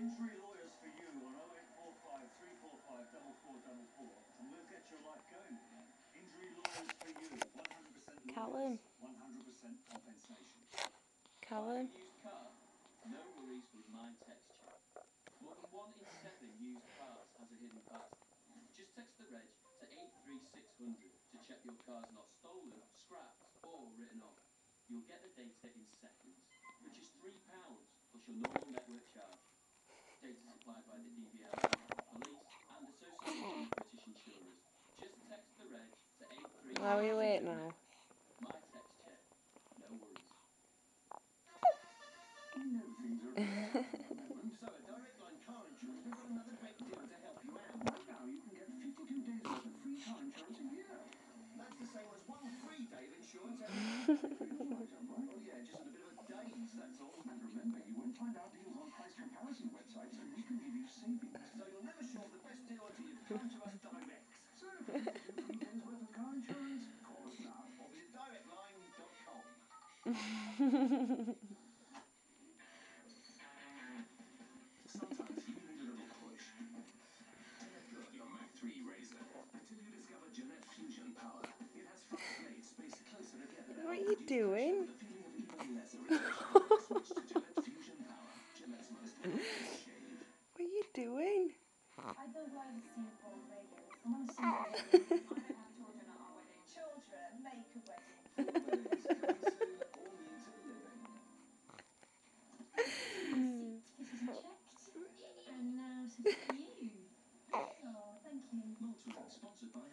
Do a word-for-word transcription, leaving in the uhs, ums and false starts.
Injury lawyers for you on oh eight four five, three four five, four four four four, and we'll get your life going again. Injury lawyers for you, one hundred percent Callum. lawyers, one hundred percent compensation. Callum. Used car? No worries with my text check. More than one in seven used cars has a hidden parts. Just text the reg to eight three six hundred to check your car's not stolen, scrapped, or written off. You'll get the data in seconds, for just three pounds plus your normal network charge. Data supplied by the D V L, police, and Association of British Insurers. Just text the reg to eight three six hundred. Why are we waiting now? My text check, no worries. You know things are So at Direct Line Car Insurance, we've got another great deal to help you out. right now you can get fifty-two days worth of free car insurance a year. That's the same as one free day of insurance every Right, Oh yeah, just a bit of a daze, that's all. and remember, you won't find out deals on price comparison websites, and we can give you savings. So you'll never shop the best deal until you've come to us direct. So, fifty-two free days worth of car insurance, call us now. Or visit direct line dot com. Sometimes you need a little push. Take your Mac three Razor until you discover Gillette Fusion Power. It has front blades spaced closer together. What are you doing? The feeling of even less irritation. Switch to Gillette Fusion Power. Gillette's most effortless shave. What are you doing? I don't like the simple radio. I want to sing I don't have children at our wedding. Children make a wedding. All weddings coming soon, all means of living. This isn't checked. And now to you. Oh, thank you. Not sponsored by